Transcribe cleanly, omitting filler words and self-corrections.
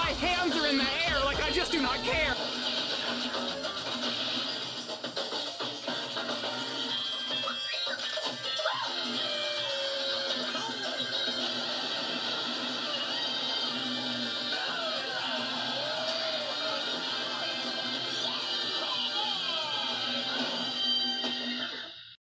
My hands are in the air like I just do not care.